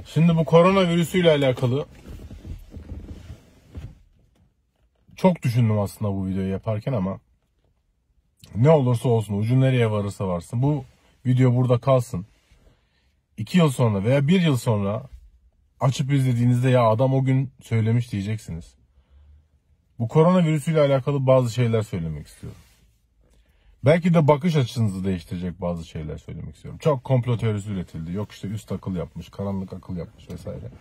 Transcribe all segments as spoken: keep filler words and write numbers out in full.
Şimdi bu koronavirüsüyle alakalı çok düşündüm aslında bu videoyu yaparken ama ne olursa olsun, ucu nereye varırsa varsın, bu video burada kalsın. İki yıl sonra veya bir yıl sonra açıp izlediğinizde ya adam o gün söylemiş diyeceksiniz. Bu koronavirüsüyle alakalı bazı şeyler söylemek istiyorum. Belki de bakış açınızı değiştirecek bazı şeyler söylemek istiyorum. Çok komplo teorisi üretildi. Yok işte üst akıl yapmış, karanlık akıl yapmış vesaire.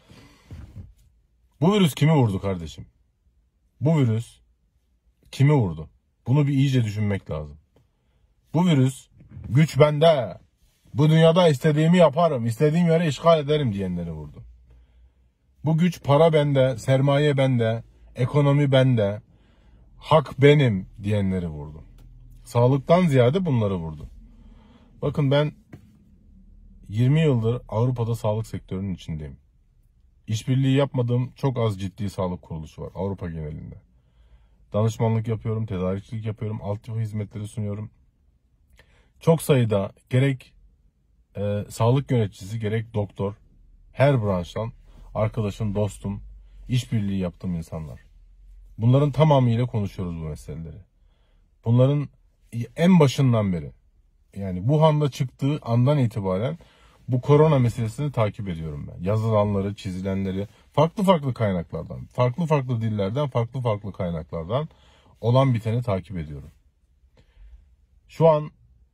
Bu virüs kimi vurdu kardeşim? Bu virüs kimi vurdu? Bunu bir iyice düşünmek lazım. Bu virüs güç bende, bu dünyada istediğimi yaparım, istediğim yere işgal ederim diyenleri vurdu. Bu güç para bende, sermaye bende, ekonomi bende, hak benim diyenleri vurdu. Sağlıktan ziyade bunları vurdu. Bakın ben yirmi yıldır Avrupa'da sağlık sektörünün içindeyim. İşbirliği yapmadığım çok az ciddi sağlık kuruluşu var Avrupa genelinde. Danışmanlık yapıyorum, tedarikçilik yapıyorum, altyapı hizmetleri sunuyorum. Çok sayıda gerek e, sağlık yöneticisi, gerek doktor, her branştan arkadaşım, dostum, işbirliği yaptığım insanlar. Bunların tamamıyla konuşuyoruz bu meseleleri. Bunların en başından beri, yani Wuhan'da çıktığı andan itibaren bu korona meselesini takip ediyorum ben. Yazılanları, çizilenleri, farklı farklı kaynaklardan, farklı farklı dillerden, farklı farklı kaynaklardan olan biteni takip ediyorum. Şu an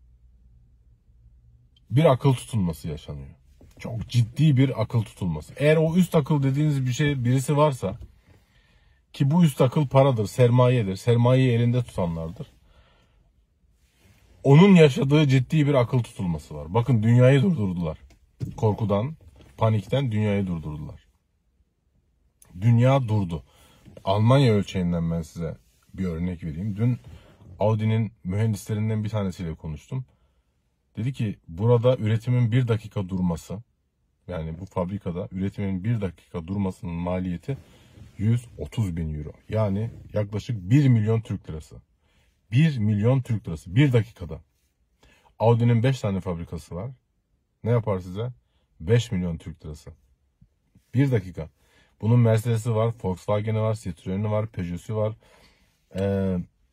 bir akıl tutulması yaşanıyor. Çok ciddi bir akıl tutulması. Eğer o üst akıl dediğiniz bir şey birisi varsa, ki bu üst akıl paradır, sermayedir, sermayeyi elinde tutanlardır. Onun yaşadığı ciddi bir akıl tutulması var. Bakın dünyayı durdurdular. Korkudan, panikten dünyayı durdurdular. Dünya durdu. Almanya ölçeğinden ben size bir örnek vereyim. Dün Audi'nin mühendislerinden bir tanesiyle konuştum. Dedi ki burada üretimin bir dakika durması, yani bu fabrikada üretimin bir dakika durmasının maliyeti yüz otuz bin euro. Yani yaklaşık bir milyon Türk lirası. bir milyon Türk lirası bir dakikada. Audi'nin beş tane fabrikası var. Ne yapar size? beş milyon Türk lirası. bir dakika. Bunun Mercedes'i var, Volkswagen'i var, Citroen'i var, Peugeot'u var, e,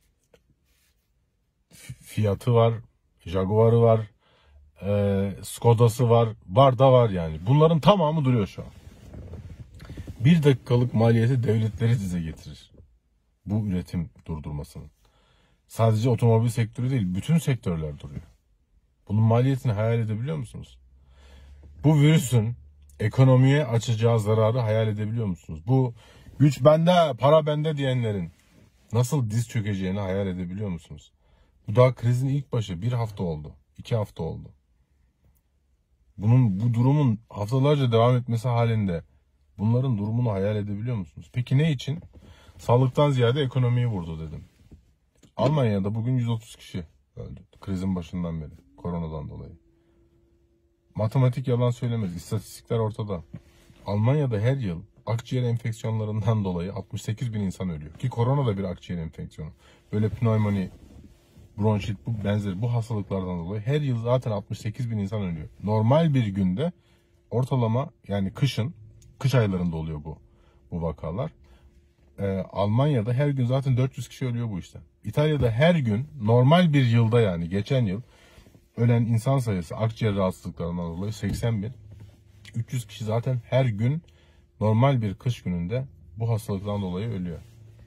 Fiat'ı var, Jaguar'ı var, e, Skoda'sı var, var da var yani. Bunların tamamı duruyor şu an. Bir dakikalık maliyeti devletleri dize getirir. Bu üretim durdurmasının. Sadece otomobil sektörü değil, bütün sektörler duruyor. Bunun maliyetini hayal edebiliyor musunuz? Bu virüsün ekonomiye açacağı zararı hayal edebiliyor musunuz? Bu güç bende, para bende diyenlerin nasıl diz çökeceğini hayal edebiliyor musunuz? Bu daha krizin ilk başı. Bir hafta oldu. iki hafta oldu. Bunun, bu durumun haftalarca devam etmesi halinde bunların durumunu hayal edebiliyor musunuz? Peki ne için? Sağlıktan ziyade ekonomiyi vurdu dedim. Almanya'da bugün yüz otuz kişi öldü. Krizin başından beri. Koronadan dolayı. Matematik yalan söylemez. İstatistikler ortada. Almanya'da her yıl akciğer enfeksiyonlarından dolayı altmış sekiz bin insan ölüyor. Ki korona da bir akciğer enfeksiyonu. Böyle pnömoni, bronşit, bu benzeri bu hastalıklardan dolayı her yıl zaten altmış sekiz bin insan ölüyor. Normal bir günde ortalama, yani kışın, kış aylarında oluyor bu bu vakalar. Ee, Almanya'da her gün zaten dört yüz kişi ölüyor bu işte. İtalya'da her gün normal bir yılda, yani geçen yıl ölen insan sayısı akciğer rahatsızlıklarından dolayı seksen bin. üç yüz kişi zaten her gün normal bir kış gününde bu hastalıktan dolayı ölüyor.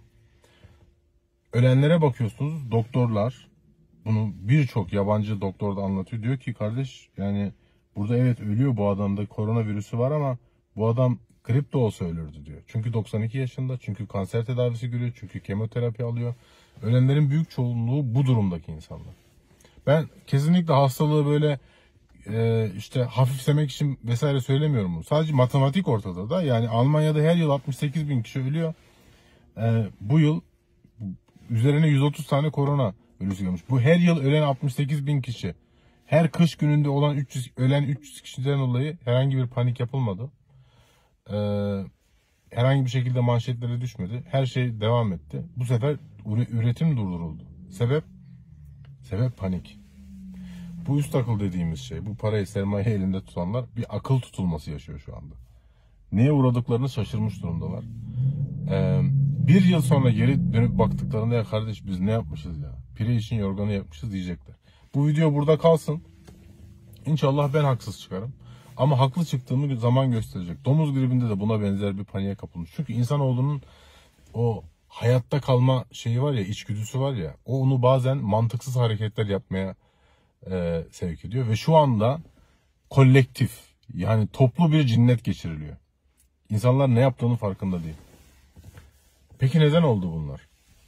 Ölenlere bakıyorsunuz, doktorlar, bunu birçok yabancı doktor da anlatıyor. Diyor ki kardeş, yani burada evet ölüyor, bu adamda koronavirüsü var ama bu adam grip de olsa ölürdü diyor. Çünkü doksan iki yaşında, çünkü kanser tedavisi görüyor, çünkü kemoterapi alıyor. Ölenlerin büyük çoğunluğu bu durumdaki insanlar. Ben kesinlikle hastalığı böyle e, işte hafiflemek için vesaire söylemiyorum bunu. Sadece matematik ortada da. Yani Almanya'da her yıl altmış sekiz bin kişi ölüyor. E, bu yıl üzerine yüz otuz tane korona virüsü gelmiş. Bu her yıl ölen altmış sekiz bin kişi. Her kış gününde olan üç yüz, ölen üç yüz kişiden dolayı herhangi bir panik yapılmadı. E, herhangi bir şekilde manşetlere düşmedi. Her şey devam etti. Bu sefer üretim durduruldu. Sebep? Sebep panik. Bu üst akıl dediğimiz şey, bu parayı, sermaye elinde tutanlar bir akıl tutulması yaşıyor şu anda. Neye uğradıklarını şaşırmış durumdalar. Ee, bir yıl sonra geri dönüp baktıklarında ya kardeş biz ne yapmışız ya? Pire için yorganı yapmışız diyecekler. Bu video burada kalsın. İnşallah ben haksız çıkarım. Ama haklı çıktığımı zaman gösterecek. Domuz gribinde de buna benzer bir paniğe kapılmış. Çünkü insanoğlunun o hayatta kalma şeyi var ya, içgüdüsü var ya, o onu bazen mantıksız hareketler yapmaya e, sevk ediyor. Ve şu anda kolektif, yani toplu bir cinnet geçiriliyor. İnsanlar ne yaptığının farkında değil. Peki neden oldu bunlar?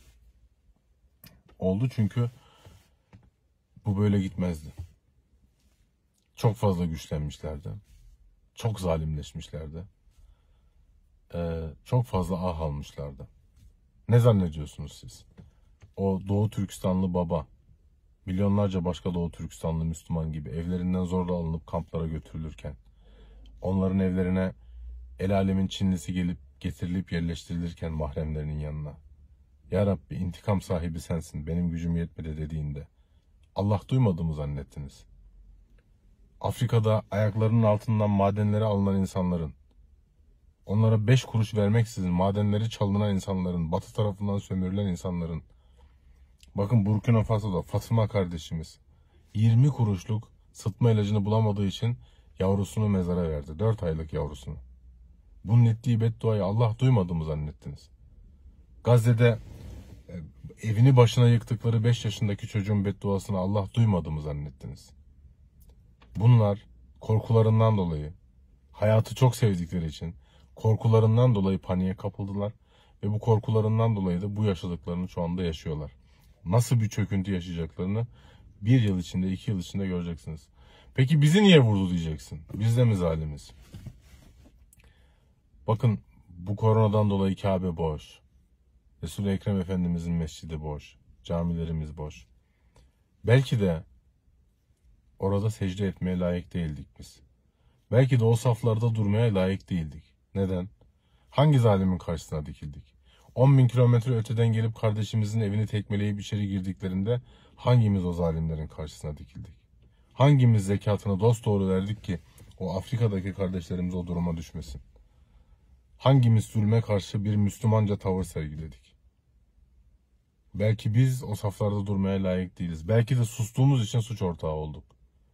Oldu çünkü bu böyle gitmezdi. Çok fazla güçlenmişlerdi. Çok zalimleşmişlerdi. Ee, çok fazla ah almışlardı. Ne zannediyorsunuz siz? O Doğu Türkistanlı baba, milyonlarca başka Doğu Türkistanlı Müslüman gibi evlerinden zorla alınıp kamplara götürülürken, onların evlerine el alemin Çinlisi gelip getirilip yerleştirilirken mahremlerinin yanına, "Ya Rabbi intikam sahibi sensin, benim gücüm yetmedi" dediğinde Allah duymadı mı zannettiniz? Afrika'da ayaklarının altından madenlere alınan insanların, onlara beş kuruş vermeksizin madenleri çalınan insanların, Batı tarafından sömürülen insanların, bakın Burkina Faso'da Fatıma kardeşimiz yirmi kuruşluk sıtma ilacını bulamadığı için yavrusunu mezara verdi. dört aylık yavrusunu. Bunun ettiği bedduayı Allah duymadı mı zannettiniz? Gazze'de evini başına yıktıkları beş yaşındaki çocuğun bedduasını Allah duymadı mı zannettiniz? Bunlar korkularından dolayı, hayatı çok sevdikleri için korkularından dolayı paniğe kapıldılar ve bu korkularından dolayı da bu yaşadıklarını şu anda yaşıyorlar. Nasıl bir çöküntü yaşayacaklarını bir yıl içinde, iki yıl içinde göreceksiniz. Peki bizi niye vurdu diyeceksin? Biz de mi zalimiz? Bakın bu koronadan dolayı Kabe boş. Resul-i Ekrem Efendimizin mescidi boş. Camilerimiz boş. Belki de orada secde etmeye layık değildik biz. Belki de o saflarda durmaya layık değildik. Neden? Hangi zalimin karşısına dikildik? on bin kilometre öteden gelip kardeşimizin evini tekmeleyip içeri girdiklerinde hangimiz o zalimlerin karşısına dikildik? Hangimiz zekatını dosdoğru verdik ki o Afrika'daki kardeşlerimiz o duruma düşmesin? Hangimiz zulme karşı bir Müslümanca tavır sergiledik? Belki biz o saflarda durmaya layık değiliz. Belki de sustuğumuz için suç ortağı olduk.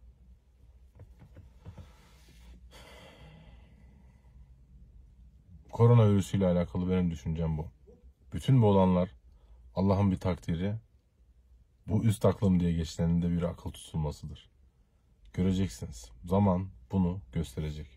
Koronavirüsüyle alakalı benim düşüncem bu. Bütün bu olanlar Allah'ın bir takdiri, bu üst aklım diye geçilenin de bir akıl tutulmasıdır. Göreceksiniz. Zaman bunu gösterecek.